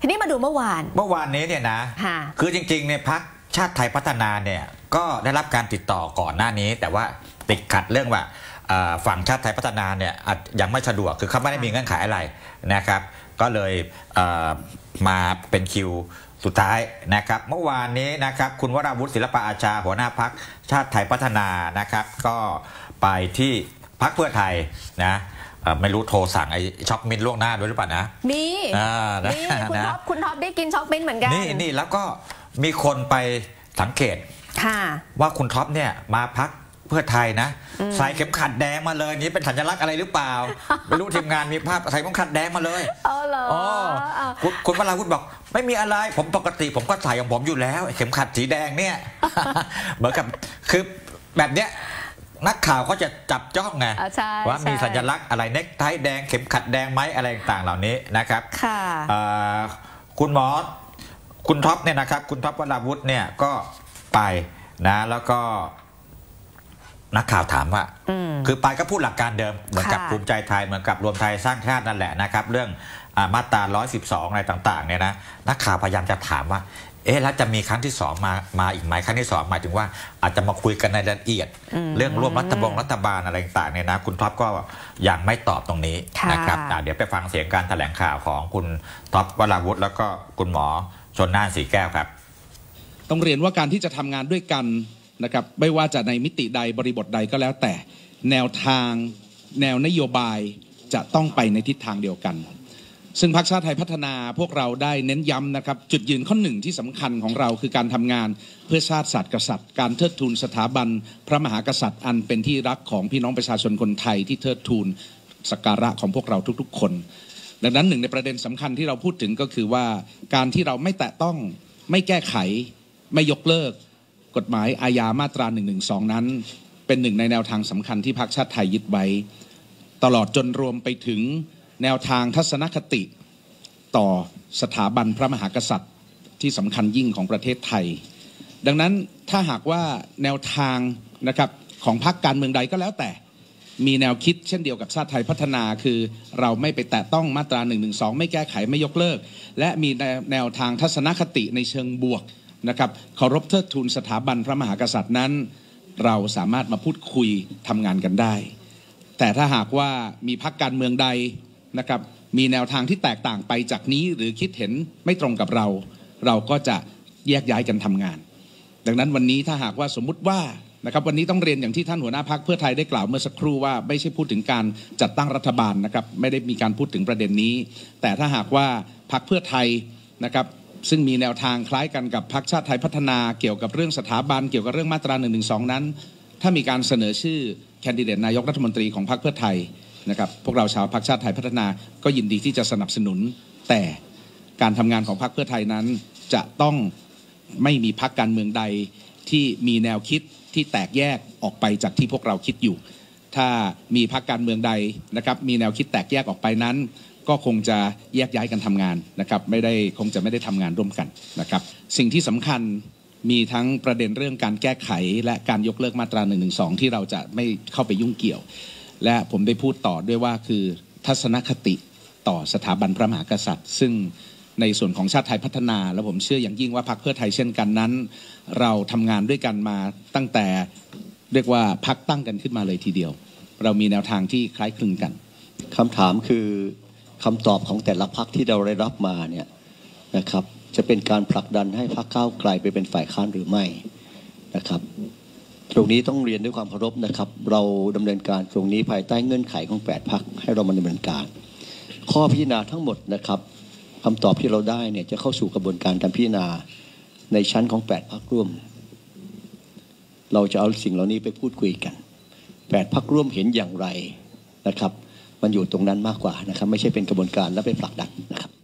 นี้มาดูเมื่อวานนี้เนี่ยนะคือจริงๆเนี่ยพรรคชาติไทยพัฒนาเนี่ยก็ได้รับการติดต่อก่อนหน้านี้แต่ว่าติดขัดเรื่องว่าฝั่งชาติไทยพัฒนาเนี่ยยังไม่สะดวกคือเขาไม่ได้มีเงื่อนไขอะไรนะครับก็เลยมาเป็นคิวสุดท้ายนะครับเมื่อวานนี้นะครับคุณวราวุฒิศิลปะอาชาหัวหน้าพรรคชาติไทยพัฒนานะครับก็ไปที่พรรคเพื่อไทยนะไม่รู้โทรสั่งไอ้ช็อกมิ้นล่วงหน้าด้วยหรือเปล่านะมีคุณท็อปได้กินช็อกมิ้นเหมือนกันนี่แล้วก็มีคนไปสังเกตว่าคุณท็อปเนี่ยมาพรรคเพื่อไทยนะใส่เข็มขัดแดงมาเลยนี่เป็นสัญลักษณ์อะไรหรือเปล่าไม่รู้ทีมงานมีภาพใส่เข็มขัดแดงมาเลยคุณวราวุฒิบอกไม่มีอะไรผมปกติผมก็ใส่ของผมอยู่แล้วเข็มขัดสีแดงเนี่ยเหมือนกับคือแบบเนี้ยนักข่าวก็จะจับจ้องไงว่ามีสัญลักษณ์อะไรเน็กไทแดงเข็มขัดแดงไหมอะไรต่างๆเหล่านี้นะครับคุณท็อปเนี่ยนะครับคุณท็อปวราวุฒิเนี่ยก็ไปนะแล้วก็นักข่าวถามว่าคือไปก็พูดหลักการเดิมเหมือนกับภูมิใจไทยเหมือนกับรวมไทยสร้างชาตินั่นแหละนะครับเรื่องมาตรา112อะไรต่างๆเนี่ยนะนักข่าวพยายามจะถามว่าแล้วจะมีครั้งที่2มาอีกไหมครั้งที่2หมายถึงว่าอาจจะมาคุยกันในรายละเอียดเรื่องร่วมรัฐบาลอะไรต่างๆเนี่ยนะคุณท็อปก็ยังไม่ตอบตรงนี้นะครับเดี๋ยวไปฟังเสียงการแถลงข่าวของคุณท็อปวราวุฒิแล้วก็คุณหมอชลน่านสีแก้วครับต้องเรียนว่าการที่จะทำงานด้วยกันนะครับไม่ว่าจะในมิติใดบริบทใดก็แล้วแต่แนวทางแนวนโยบายจะต้องไปในทิศทางเดียวกันซึ่งพรรคชาติไทยพัฒนาพวกเราได้เน้นย้ำนะครับจุดยืนข้อหนึ่งที่สำคัญของเราคือการทำงานเพื่อชาติศาสตร์กษัตริย์การเทิดทูนสถาบันพระมหากษัตริย์อันเป็นที่รักของพี่น้องประชาชนคนไทยที่เทิดทูนสักการะของพวกเราทุกๆคนดังนั้นหนึ่งในประเด็นสำคัญที่เราพูดถึงก็คือว่าการที่เราไม่แตะต้องไม่แก้ไขไม่ยกเลิกกฎหมายอาญามาตรา112นั้นเป็นหนึ่งในแนวทางสำคัญที่พรรคชาติไทยยึดไว้ตลอดจนรวมไปถึงแนวทางทัศนคติต่อสถาบันพระมหากษัตริย์ที่สำคัญยิ่งของประเทศไทยดังนั้นถ้าหากว่าแนวทางนะครับของพรรคการเมืองใดก็แล้วแต่มีแนวคิดเช่นเดียวกับชาติไทยพัฒนาคือเราไม่ไปแตะต้องมาตรา112ไม่แก้ไขไม่ยกเลิกและมีแนวทางทัศนคติในเชิงบวกนะครับเคารพเทิดทูนสถาบันพระมหากษัตริย์นั้นเราสามารถมาพูดคุยทำงานกันได้แต่ถ้าหากว่ามีพรรคการเมืองใดนะครับมีแนวทางที่แตกต่างไปจากนี้หรือคิดเห็นไม่ตรงกับเราก็จะแยกย้ายกันทำงานดังนั้นวันนี้ถ้าหากว่าสมมุติว่านะครับวันนี้ต้องเรียนอย่างที่ท่านหัวหน้าพรรคเพื่อไทยได้กล่าวเมื่อสักครู่ว่าไม่ใช่พูดถึงการจัดตั้งรัฐบาลนะครับไม่ได้มีการพูดถึงประเด็นนี้แต่ถ้าหากว่าพรรคเพื่อไทยนะครับซึ่งมีแนวทางคล้ายกันกับพรรคชาติไทยพัฒนาเกี่ยวกับเรื่องสถาบันเกี่ยวกับเรื่องมาตรา112นั้นถ้ามีการเสนอชื่อแคนดิเดตนายกรัฐมนตรีของพรรคเพื่อไทยนะครับพวกเราชาวพรรคชาติไทยพัฒนาก็ยินดีที่จะสนับสนุนแต่การทำงานของพรรคเพื่อไทยนั้นจะต้องไม่มีพรรคการเมืองใดที่มีแนวคิดที่แตกแยกออกไปจากที่พวกเราคิดอยู่ถ้ามีพรรคการเมืองใดนะครับมีแนวคิดแตกแยกออกไปนั้นก็คงจะแยกย้ายกันทำงานนะครับคงจะไม่ได้ทำงานร่วมกันนะครับสิ่งที่สำคัญมีทั้งประเด็นเรื่องการแก้ไขและการยกเลิกมาตรา112ที่เราจะไม่เข้าไปยุ่งเกี่ยวและผมได้พูดต่อด้วยว่าคือทัศนคติต่อสถาบันพระมหากษัตริย์ซึ่งในส่วนของชาติไทยพัฒนาและผมเชื่ออย่างยิ่งว่าพรรคเพื่อไทยเช่นกันนั้นเราทำงานด้วยกันมาตั้งแต่เรียกว่าพรรคตั้งกันขึ้นมาเลยทีเดียวเรามีแนวทางที่คล้ายคลึงกันคำถามคือคำตอบของแต่ละพรรคที่เราได้รับมาเนี่ยนะครับจะเป็นการผลักดันให้พรรคก้าวไกลไปเป็นฝ่ายค้านหรือไม่นะครับตรงนี้ต้องเรียนด้วยความเคารพนะครับเราดำเนินการตรงนี้ภายใต้เงื่อนไขของ8พรรคให้เรามาดำเนินการข้อพิจารณาทั้งหมดนะครับคำตอบที่เราได้เนี่ยจะเข้าสู่กระบวนการการพิจารณาในชั้นของ8พรรคร่วมเราจะเอาสิ่งเหล่านี้ไปพูดคุยกัน8พรรคร่วมเห็นอย่างไรนะครับมันอยู่ตรงนั้นมากกว่านะครับไม่ใช่เป็นกระบวนการแล้วไปผลักดันนะครับ